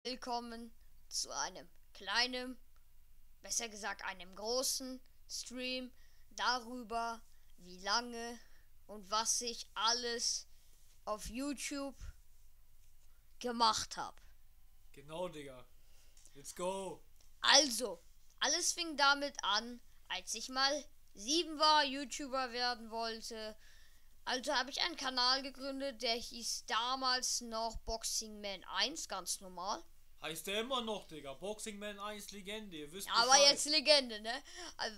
Willkommen zu einem kleinen, besser gesagt einem großen Stream darüber, wie lange und was ich alles auf YouTube gemacht habe. Genau, Digga. Let's go. Also, alles fing damit an, als ich mal 7 war, YouTuber werden wollte. Also habe ich einen Kanal gegründet, der hieß damals noch Boxing Man 1, ganz normal. Heißt der immer noch, Digga. Boxing Man 1 Legende, ihr wisst Aber Bescheid. jetzt Legende, ne? Also,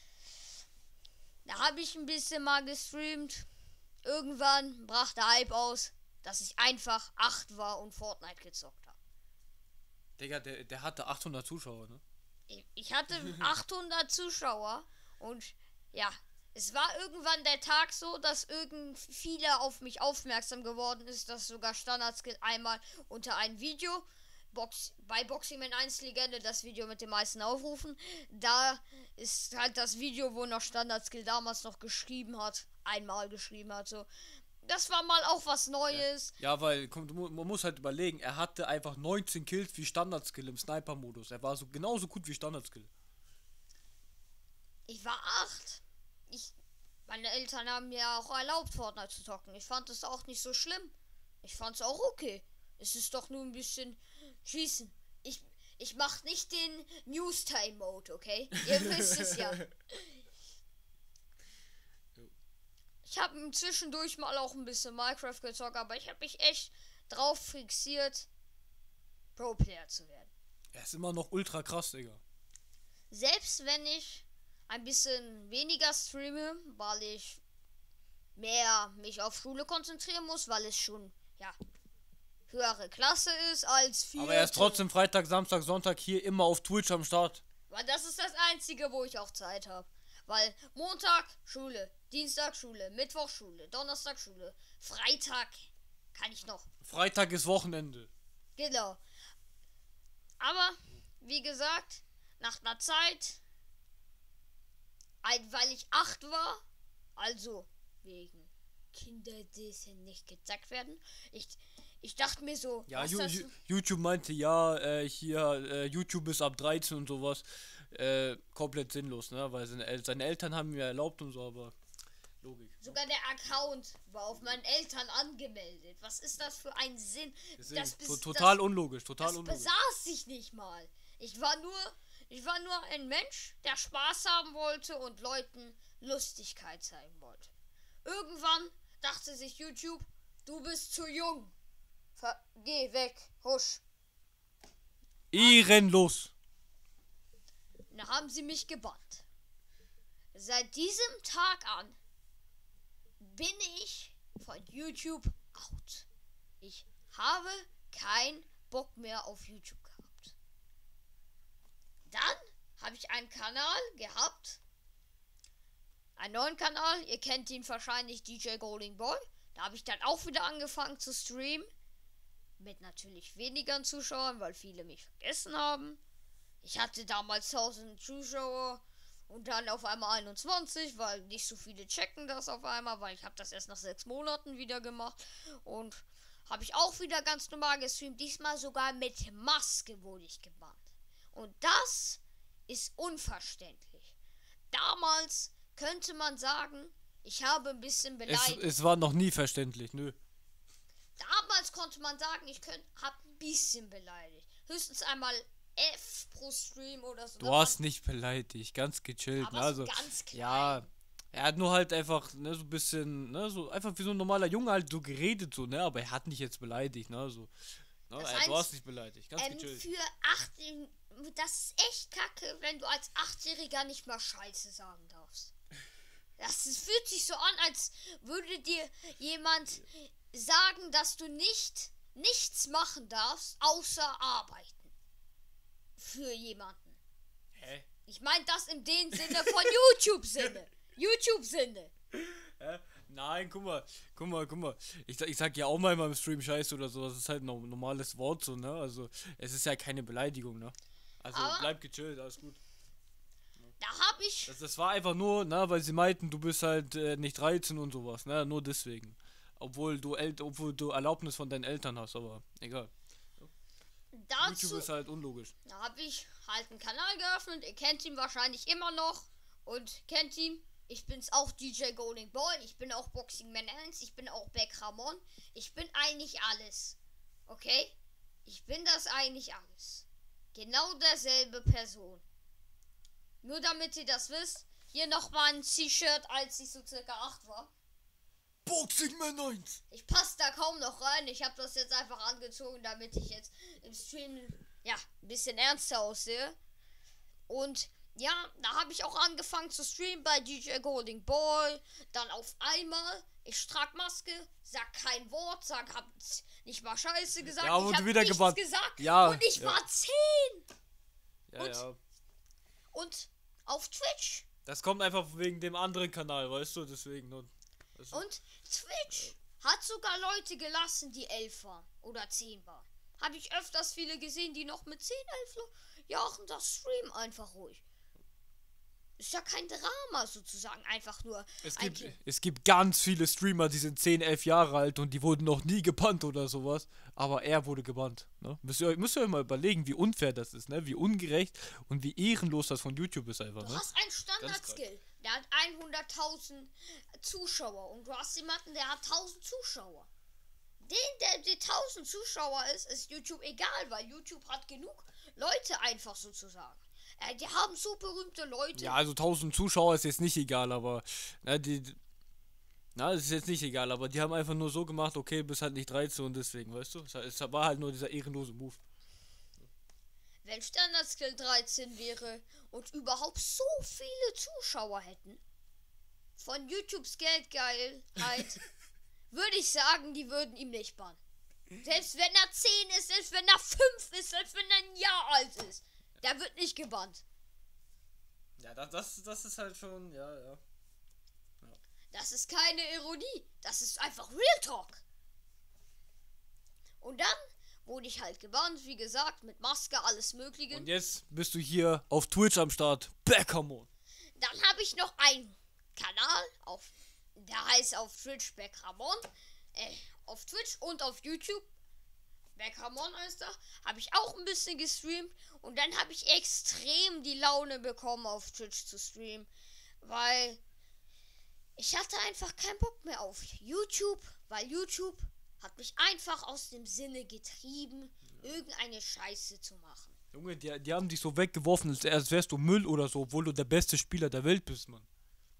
da habe ich ein bisschen mal gestreamt. Irgendwann brach der Hype aus, dass ich einfach 8 war und Fortnite gezockt habe. Digga, der hatte 800 Zuschauer, ne? Ich hatte 800 Zuschauer und ja, es war irgendwann der Tag so, dass viele auf mich aufmerksam geworden ist, dass sogar Standardskill einmal unter ein Video bei Boxing Man 1 Legende, das Video mit den meisten Aufrufen, da ist halt das Video, wo noch Standardskill damals noch einmal geschrieben hat, so. Das war mal auch was Neues. Ja, weil man muss halt überlegen, er hatte einfach 19 Kills wie Standardskill im Sniper-Modus. Er war so genauso gut wie Standardskill. Ich war 8. Meine Eltern haben mir auch erlaubt, Fortnite zu zocken. Ich fand es auch nicht so schlimm. Ich fand es auch okay. Es ist doch nur ein bisschen schießen. Ich mach nicht den News-Time-Mode, okay? Ihr wisst es ja. Ich habe zwischendurch mal auch ein bisschen Minecraft gezockt, aber ich habe mich echt drauf fixiert, Pro-Player zu werden. Er ist immer noch ultra krass, Digga. Selbst wenn ich ein bisschen weniger streame, weil ich mehr mich auf Schule konzentrieren muss, weil es schon, ja, höhere Klasse ist als vierte. Aber er ist trotzdem Freitag, Samstag, Sonntag hier immer auf Twitch am Start. Weil das ist das Einzige, wo ich auch Zeit habe. Weil Montag Schule, Dienstag Schule, Mittwoch Schule, Donnerstag Schule, Freitag kann ich noch. Freitag ist Wochenende. Genau. Aber, wie gesagt, nach einer Zeit, weil ich 8 war, also wegen Kinder, die nicht gezackt werden, ich dachte mir so, Ja, YouTube meinte ja, YouTube ist ab 13 und sowas. Komplett sinnlos, ne? Weil seine Eltern haben mir erlaubt und so, aber Logik. Sogar der Account war auf meinen Eltern angemeldet. Was ist das für ein Sinn? Total unlogisch, total das unlogisch. besaß ich nicht mal. Ich war nur ein Mensch, der Spaß haben wollte und Leuten Lustigkeit zeigen wollte. Irgendwann dachte sich YouTube, du bist zu jung. Geh weg, husch. Ehrenlos. Dann haben sie mich gebannt. Seit diesem Tag an bin ich von YouTube out. Ich habe keinen Bock mehr auf YouTube gehabt. Dann habe ich einen Kanal gehabt. Einen neuen Kanal. Ihr kennt ihn wahrscheinlich, DJ Golden Boy. Da habe ich dann auch wieder angefangen zu streamen. Mit natürlich weniger Zuschauern, weil viele mich vergessen haben. Ich hatte damals 1000 Zuschauer und dann auf einmal 21, weil nicht so viele checken das auf einmal, weil ich habe das erst nach 6 Monaten wieder gemacht und habe ich auch wieder ganz normal gestreamt. Diesmal sogar mit Maske wurde ich gebannt. Und das ist unverständlich. Damals könnte man sagen, ich habe ein bisschen beleidigt. Es war noch nie verständlich, nö. Damals konnte man sagen, ich habe ein bisschen beleidigt. Höchstens einmal F pro Stream oder so. Du hast nicht beleidigt, ganz gechillt. Aber Ne? Also, so ganz klein. ja, er hat nur halt einfach, ne, so ein bisschen, ne, so einfach wie so ein normaler Junge halt so geredet, so, ne, aber er hat nicht jetzt beleidigt, ne, so. Ne, du hast nicht beleidigt, ganz gechillt. Für 8, das ist echt kacke, wenn du als 8-Jähriger nicht mal Scheiße sagen darfst. Das fühlt sich so an, als würde dir jemand sagen, dass du nichts machen darfst, außer arbeiten. Für jemanden. Hä? Ich meine das in dem Sinne von YouTube-Sinne. YouTube-Sinne. Nein, guck mal. Ich sag ja auch mal in meinem Stream Scheiße oder so, das ist halt ein normales Wort so, ne, also, es ist ja keine Beleidigung, ne. Also, Aber bleib gechillt, alles gut. Da hab ich... Das war einfach nur, ne, weil sie meinten, du bist halt nicht 13 und sowas, ne, nur deswegen. Obwohl du Erlaubnis von deinen Eltern hast, aber egal. YouTube dazu ist halt unlogisch. habe ich halt einen Kanal geöffnet. Ihr kennt ihn wahrscheinlich immer noch. Und kennt ihn. Ich bin's auch, DJ Golden Boy. Ich bin auch Boxing Man 1. Ich bin auch Beck Ramon. Ich bin eigentlich alles. Okay? Ich bin das eigentlich alles. Genau derselbe Person. Nur damit ihr das wisst. Hier nochmal ein T-Shirt, als ich so circa 8 war. Boxing Man 1! Ich passe da kaum noch rein. Ich habe das jetzt einfach angezogen, damit ich jetzt im Stream ja ein bisschen ernster aussehe. Und ja, da habe ich auch angefangen zu streamen bei DJ Golden Boy. Dann auf einmal, ich trage Maske, sag kein Wort, hab nicht mal Scheiße gesagt. Ja, ich wurde hab wieder nichts gebannt. gesagt. Ja, und ich ja. war 10. Ja, Und- ja. Und auf Twitch. Das kommt einfach wegen dem anderen Kanal, weißt du, deswegen. Und Twitch hat sogar Leute gelassen, die 11 waren oder 10 waren. Habe ich öfters viele gesehen, die noch mit 10, 11 Jahren das streamen einfach ruhig. Ist ja kein Drama sozusagen, einfach nur ein Kind. es gibt ganz viele Streamer, die sind 10, 11 Jahre alt und die wurden noch nie gebannt oder sowas. Aber er wurde gebannt. Ne? Müsst ihr euch mal überlegen, wie unfair das ist, ne? Wie ungerecht und wie ehrenlos das von YouTube ist einfach. Du Ne? hast einen Standard-Skill, der hat 100.000 Zuschauer und du hast jemanden, der hat 1000 Zuschauer. Der 1000 Zuschauer ist YouTube egal, weil YouTube hat genug Leute einfach sozusagen. Die haben so berühmte Leute. Ja, also 1000 Zuschauer ist jetzt nicht egal, aber das ist jetzt nicht egal, aber die haben einfach nur so gemacht, okay, bist halt nicht 13 und deswegen, weißt du? Es war halt nur dieser ehrenlose Move. Wenn Standard-Skill 13 wäre und überhaupt so viele Zuschauer hätten, von YouTubes Geldgeilheit, würde ich sagen, die würden ihm nicht bannen. Selbst wenn er 10 ist, selbst wenn er 5 ist, selbst wenn er ein Jahr alt ist, der wird nicht gebannt. Ja, das ist halt schon, ja. Das ist keine Ironie, das ist einfach Real Talk. Und dann wurde ich halt gebannt, wie gesagt, mit Maske, alles Mögliche. Und jetzt bist du hier auf Twitch am Start. Beckermon. Dann habe ich noch einen Kanal, der heißt auf Twitch Beckramon. Auf Twitch und auf YouTube. Beckramon heißt er. Habe ich auch ein bisschen gestreamt. Und dann habe ich extrem die Laune bekommen, auf Twitch zu streamen. Weil ich hatte einfach keinen Bock mehr auf YouTube. Weil YouTube hat mich einfach aus dem Sinne getrieben, irgendeine Scheiße zu machen. Junge, die haben dich so weggeworfen, als wärst du Müll oder so, obwohl du der beste Spieler der Welt bist, Mann.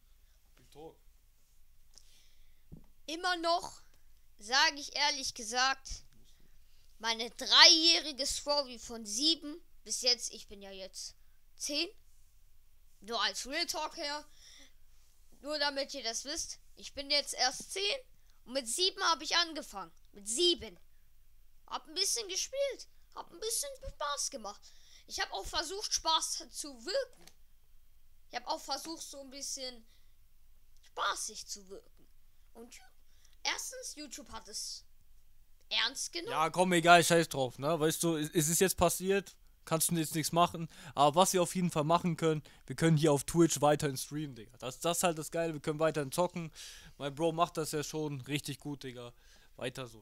Immer noch, sage ich ehrlich gesagt, meine 3-jährige Story von 7 bis jetzt, ich bin ja jetzt 10, nur als Real Talk her, nur damit ihr das wisst, ich bin jetzt erst 10 und mit 7 habe ich angefangen, mit 7, hab ein bisschen gespielt, hab ein bisschen Spaß gemacht, ich habe auch versucht Spaß zu wirken, ich habe auch versucht so ein bisschen spaßig zu wirken und erstens, YouTube hat es ernst genommen. Ja, komm, egal, scheiß drauf, ne? Weißt du, es ist jetzt passiert, kannst du jetzt nichts machen. Aber was wir auf jeden Fall machen können, wir können hier auf Twitch weiterhin streamen, Digga. Das ist halt das Geile, wir können weiterhin zocken. Mein Bro macht das ja schon richtig gut, Digga. Weiter so.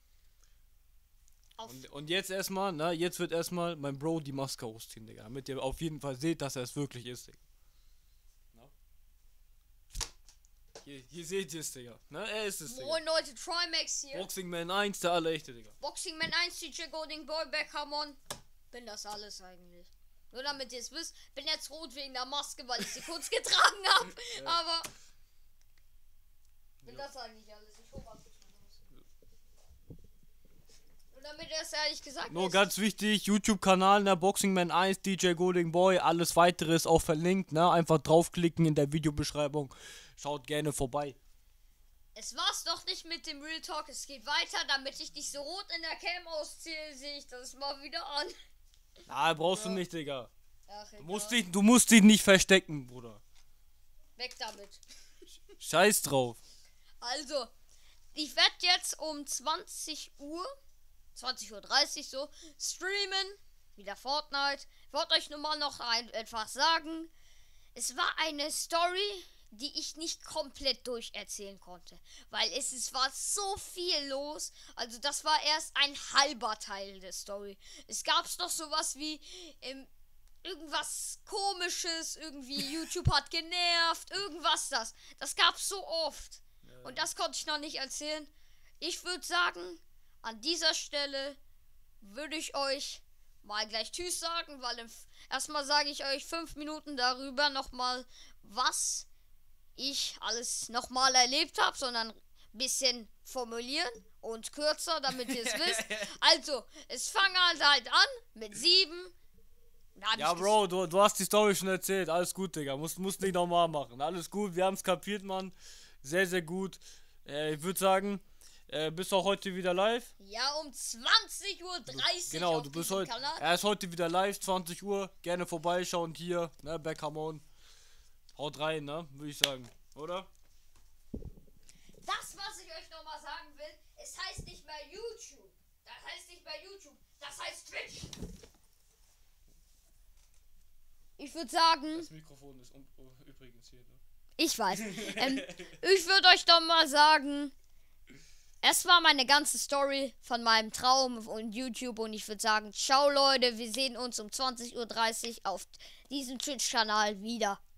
Und jetzt erstmal, ne? Jetzt wird erstmal mein Bro die Maske ausziehen, Digga. Damit ihr auf jeden Fall seht, dass er es wirklich ist, Digga. Hier seht ihr es, Digga. Ne, er ist es, Digga. Moin Leute, Trimax hier. Boxing Man 1, der allerechte, Digga. Boxing Man 1, DJ Golden Boy, Beckhamon. Bin das alles eigentlich. Nur damit ihr es wisst, bin jetzt rot wegen der Maske, weil ich sie kurz getragen habe. Ja. Aber bin das eigentlich alles. Ich hoffe, nur damit ihr es ehrlich gesagt Nur wisst. ganz wichtig, YouTube-Kanal, ne, Boxing Man 1, DJ Golden Boy, alles weitere ist auch verlinkt, ne, einfach draufklicken in der Videobeschreibung, schaut gerne vorbei. Es war's doch nicht mit dem Real Talk, es geht weiter, damit ich nicht so rot in der Cam ausziehe, sehe ich das mal wieder an. Ah, brauchst du nicht, Digga. Ach, Du musst dich nicht verstecken, Bruder. weg damit. Scheiß drauf. Also, ich werde jetzt um 20 Uhr, 20:30 Uhr so, streamen, wieder Fortnite. Ich wollte euch nur mal noch etwas sagen. Es war eine Story, die ich nicht komplett durcherzählen konnte. Weil war so viel los. Also das war erst ein halber Teil der Story. Es gab noch sowas wie irgendwas Komisches, irgendwie YouTube hat genervt, irgendwas das. Das gab's so oft. Ja. Und das konnte ich noch nicht erzählen. Ich würde sagen, an dieser Stelle würde ich euch mal gleich Tschüss sagen, weil erstmal sage ich euch 5 Minuten darüber nochmal, was ich alles nochmal erlebt habe, sondern ein bisschen formulieren und kürzer, damit ihr es wisst. Also, es fang halt an mit 7. Ja, Bro, du hast die Story schon erzählt. Alles gut, Digga. Musst nicht nochmal machen. Alles gut, wir haben es kapiert, Mann. Sehr, sehr gut. Ich würde sagen, bist du auch heute wieder live? Ja, um 20:30 Uhr. Genau, du bist heute. Er ist heute wieder live, 20 Uhr. Gerne vorbeischauen hier, ne? Backhamon. Haut rein, ne? Würde ich sagen. Oder? Das, was ich euch nochmal sagen will, es heißt nicht mehr YouTube. Das heißt nicht mehr YouTube. Das heißt Twitch. Ich würde sagen. Das Mikrofon ist übrigens hier, ne? Ich weiß. Ich würde euch doch mal sagen. Es war meine ganze Story von meinem Traum und YouTube. Und ich würde sagen, ciao Leute, wir sehen uns um 20:30 Uhr auf diesem Twitch-Kanal wieder.